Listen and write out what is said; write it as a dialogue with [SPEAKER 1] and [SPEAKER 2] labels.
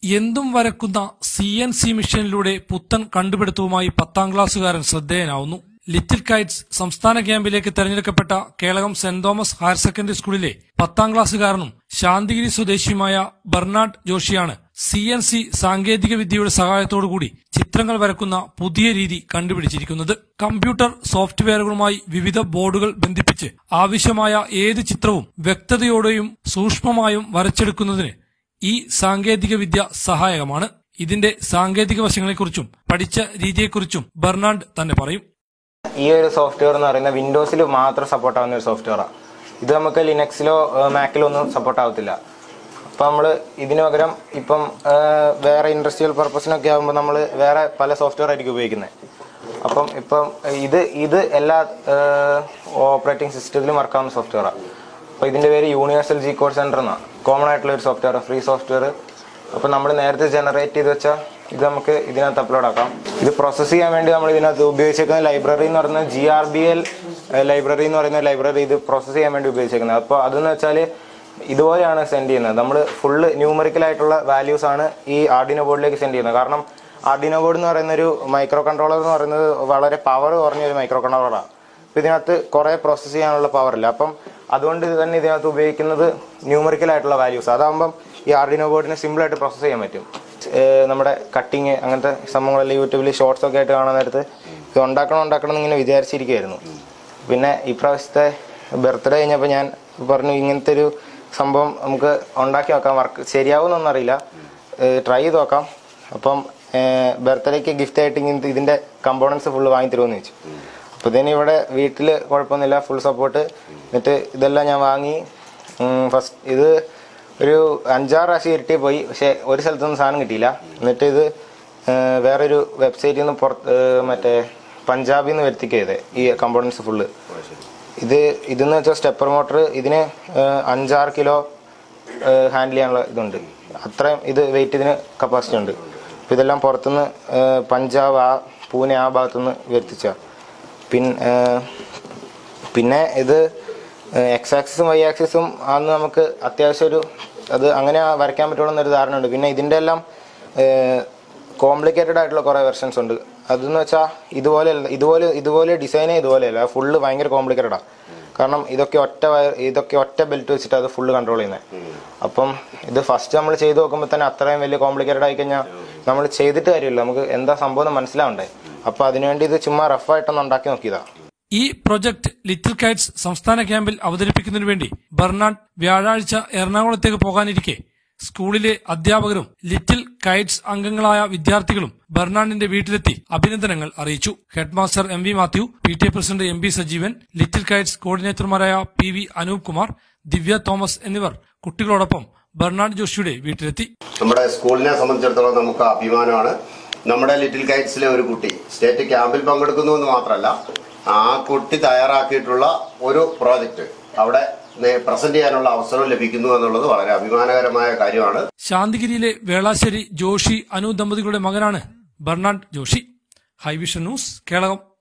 [SPEAKER 1] എന്തും വരക്കുന്ന CNC മെഷീനിലൂടെ പുത്തൻ കണ്ടുപിടുത്തവുമായി 10ാം ക്ലാസ്സുകാരൻ ശ്രദ്ധേയനാവുന്നു. ലിറ്റിൽ കൈറ്റ്സ് സംസ്ഥാന ക്യാമ്പിലേക്ക് തെരഞ്ഞെടുക്കപ്പെട്ട Kelakam Saint Thomas Higher Secondary സ്കൂളിലെ 10ാം ക്ലാസ്സുകാരനും ശാന്തിഗിരി സ്വദേശിയുമായ ബെർണാഡ് ജോഷിയാണ് CNC സാങ്കേതിക വിദ്യയുടെ സഹായത്തോടുകൂടി ചിത്രങ്ങൾ വരക്കുന്ന പുതിയ രീതി കണ്ടുപിടിച്ചിരിക്കുന്നത്. കമ്പ്യൂട്ടർ സോഫ്റ്റ്വെയറുകളുമായി വിവിധ ബോർഡുകൾ ബന്ധിപ്പിച്ച് ആവശ്യമായ ഏത് ചിത്രവും വ്യക്തതയോടെയും സൂക്ഷ്മമായും വരച്ചെടുക്കുന്നതിന് ഈ സാങ്കേതിക വിദ്യ സഹായകമാണ്. ഇതിന്റെ സാങ്കേതിക വശങ്ങളെക്കുറിച്ചും പഠിച്ച രീതിയെക്കുറിച്ചും ബെർണാഡ് തന്നെ പറയും.
[SPEAKER 2] ഈ ഒരു സോഫ്റ്റ്വെയർ എന്ന് പറയുന്നത് വിൻഡോസിൽ മാത്രം സപ്പോർട്ട് ആവുന്ന ഒരു സോഫ്റ്റ്വെയറാണ്. ഇത് നമുക്ക് ലിനക്സിലോ മാക്കിലോ ഒന്നും സപ്പോർട്ട് ആവത്തില്ല. അപ്പം നമ്മൾ ഇതിന് പകരം ഇപ്പം വേറെ ഇൻഡസ്ട്രിയൽ പർപ്പസിനൊക്കെ ആകുമ്പോൾ നമ്മൾ വേറെ പല സോഫ്റ്റ്വെയർ ആയിരിക്കും ഉപയോഗിക്കുന്നത്. ഇപ്പം ഇത് എല്ലാ ഓപ്പറേറ്റിംഗ് സിസ്റ്റത്തിലും വർക്കാവുന്ന സോഫ്റ്റ്വെയറാണ്. അപ്പോൾ ഇതിൻ്റെ പേര് യൂണിവേഴ്സൽ G കോഡ് സെൻറ്റർ എന്നാണ്. കോമൺ ആയിട്ടുള്ള ഒരു സോഫ്റ്റ്വെയർ, ഫ്രീ സോഫ്റ്റ്വെയർ. അപ്പോൾ നമ്മൾ നേരത്തെ ജനറേറ്റ് ചെയ്ത് വെച്ചാൽ ഇത് നമുക്ക് ഇതിനകത്ത് അപ്ലോഡ് ആക്കാം. ഇത് പ്രോസസ്സ് ചെയ്യാൻ വേണ്ടി നമ്മൾ ഇതിനകത്ത് ഉപയോഗിച്ചിരിക്കുന്ന ലൈബ്രറി എന്ന് പറയുന്നത് GRBL ലൈബ്രറി എന്ന് പറയുന്ന ലൈബ്രറി ഇത് പ്രോസസ്സ് ചെയ്യാൻ വേണ്ടി ഉപയോഗിച്ചിരിക്കുന്നത്. അപ്പോൾ അതെന്ന് വെച്ചാൽ ഇതുപോലെയാണ് സെൻഡ് ചെയ്യുന്നത്. നമ്മൾ ഫുള്ള് ന്യൂമറിക്കലായിട്ടുള്ള വാല്യൂസ് ആണ് ഈ ആർഡിനോ ബോർഡിലേക്ക് സെൻഡ് ചെയ്യുന്നത്. കാരണം ആർഡിനോ ബോർഡ് എന്ന് പറയുന്ന ഒരു മൈക്രോ കൺട്രോളർ എന്ന് പറയുന്നത് വളരെ പവർ കുറഞ്ഞ ഒരു മൈക്രോ കൺട്രോളറാണ്. അപ്പോൾ ഇതിനകത്ത് കുറേ പ്രോസസ്സ് ചെയ്യാനുള്ള പവറില്ല. അപ്പം അതുകൊണ്ട് തന്നെ ഇതിനകത്ത് ഉപയോഗിക്കുന്നത് ന്യൂമറിക്കലായിട്ടുള്ള വാല്യൂസ്. അതാകുമ്പം ഈ ആർഡിനോ ബോർഡിനെ സിമ്പിളായിട്ട് പ്രോസസ്സ് ചെയ്യാൻ പറ്റും. നമ്മുടെ കട്ടിങ് അങ്ങനത്തെ സംഭവങ്ങളെല്ലാം യൂട്യൂബിൽ ഷോർട്സ് ഒക്കെ ആയിട്ട് കാണാൻ നേരത്ത് ഇത് ഉണ്ടാക്കണം എന്നിങ്ങനെ വിചാരിച്ചിരിക്കുമായിരുന്നു. പിന്നെ ഇപ്രാവശ്യത്തെ ബർത്ത്ഡേ കഴിഞ്ഞപ്പോൾ ഞാൻ പറഞ്ഞു ഇങ്ങനത്തെ ഒരു സംഭവം നമുക്ക് ഉണ്ടാക്കി നോക്കാം. വർക്ക് ശരിയാവുമെന്നൊന്നറിയില്ല, ട്രൈ ചെയ്ത് നോക്കാം. അപ്പം ബർത്ത്ഡേക്ക് ഗിഫ്റ്റ് ആയിട്ട് ഇങ്ങനത്തെ ഇതിൻ്റെ കമ്പോണൻസ് ഫുള്ള് വാങ്ങി തരുമെന്ന് ചോദിച്ചു. അപ്പോൾ ഇതിന് ഇവിടെ വീട്ടിൽ കുഴപ്പമൊന്നുമില്ല, ഫുൾ സപ്പോർട്ട്. എന്നിട്ട് ഇതെല്ലാം ഞാൻ വാങ്ങി. ഫസ്റ്റ് ഇത് ഒരു 5-6 പ്രാവശ്യം ഇരട്ടി പോയി, പക്ഷേ ഒരു സ്ഥലത്തൊന്നും സാധനം കിട്ടിയില്ല. എന്നിട്ട് ഇത് വേറൊരു വെബ്സൈറ്റിൽ നിന്ന് മറ്റേ പഞ്ചാബിൽ നിന്ന് വരുത്തിക്കുക ചെയ്തേ ഈ കമ്പോണൻസ് ഫുള്ള്. ഇതെന്ന് വെച്ചാൽ സ്റ്റെപ്പർ മോട്ടർ. ഇതിന് 5-6 കിലോ ഹാൻഡിൽ ചെയ്യാനുള്ള ഇതുണ്ട്. അത്രയും ഇത് വെയിറ്റ് ഇതിന് കപ്പാസിറ്റി ഉണ്ട്. അപ്പോൾ ഇതെല്ലാം പുറത്തുനിന്ന് പഞ്ചാബ് പൂനെ ആ ഭാഗത്തുനിന്ന് വരുത്തിച്ച. പിന്നെ ഇത് എക്സ് ആക്സിസും വൈ ആക്സിസും ആന്ന് നമുക്ക് അത്യാവശ്യം അത് അങ്ങനെ വരയ്ക്കാൻ പറ്റുള്ളൂ എന്നൊരു ധാരണ ഉണ്ട്. പിന്നെ ഇതിൻ്റെ എല്ലാം കോംപ്ലിക്കേറ്റഡ് ആയിട്ടുള്ള കുറേ വെർഷൻസ് ഉണ്ട്. അതെന്ന് വെച്ചാൽ ഇതുപോലെ ഡിസൈനേ ഇതുപോലെയല്ല, ഫുള്ള് ഭയങ്കര കോംപ്ലിക്കേറ്റഡാണ്. കാരണം ഇതൊക്കെ ഒറ്റ ബെൽറ്റ് വെച്ചിട്ട് അത് ഫുള്ള് കൺട്രോൾ ചെയ്യുന്നത്. അപ്പം ഇത് ഫസ്റ്റ് നമ്മൾ ചെയ്ത് നോക്കുമ്പോൾ തന്നെ അത്രയും വലിയ കോംപ്ലിക്കേറ്റഡ് ആയി കഴിഞ്ഞാൽ നമ്മൾ ചെയ്തിട്ട് കാര്യമില്ല, നമുക്ക് എന്താ സംഭവം മനസ്സിലാവണ്ടേ. അപ്പോൾ അതിനുവേണ്ടി ഇത് ചുമ്മാ റഫായിട്ടൊന്ന് ഉണ്ടാക്കി നോക്കിയതാണ്.
[SPEAKER 1] ഈ പ്രൊജക്ട് ലിറ്റിൽ കൈറ്റ്സ് സംസ്ഥാന ക്യാമ്പിൽ അവതരിപ്പിക്കുന്നതിനു വേണ്ടി ബെർണാഡ് വ്യാഴാഴ്ച എറണാകുളത്തേക്ക് പോകാനിരിക്കെ സ്കൂളിലെ അധ്യാപകരും ലിറ്റിൽ കൈറ്റ്സ് അംഗങ്ങളായ വിദ്യാർത്ഥികളും ബെർണാഡിന്റെ വീട്ടിലെത്തി അഭിനന്ദനങ്ങൾ അറിയിച്ചു. Headmaster MV Mathew, PTA president MB Sajeevan, Little Kites കോർഡിനേറ്റർമാരായ PV അനൂപ് കുമാർ, ദിവ്യ തോമസ് എന്നിവർ കുട്ടികളോടൊപ്പം ബെർണാഡ് ജോഷിയുടെ വീട്ടിലെത്തി.
[SPEAKER 3] നമ്മുടെ സ്കൂളിനെ സംബന്ധിച്ചിടത്തോളം നമുക്ക് അഭിമാനമാണ്. നമ്മുടെ ലിറ്റിൽ കൈറ്റ്സിലെ ഒരു കുട്ടി സ്റ്റേറ്റ് ക്യാമ്പിൽ പങ്കെടുക്കുന്നു എന്ന് മാത്രമല്ല, ആ കുട്ടി തയ്യാറാക്കിയിട്ടുള്ള ഒരു പ്രോജക്റ്റ് അവിടെ പ്രസന്റ് ചെയ്യാനുള്ള അവസരം ലഭിക്കുന്നു എന്നുള്ളത് വളരെ അഭിമാനകരമായ കാര്യമാണ്.
[SPEAKER 1] ശാന്തിഗിരിയിലെ വേളാശ്ശേരി ജോഷി അനു ദമ്പതികളുടെ മകനാണ് Bernard Joshi. High Vision News, Kelakam.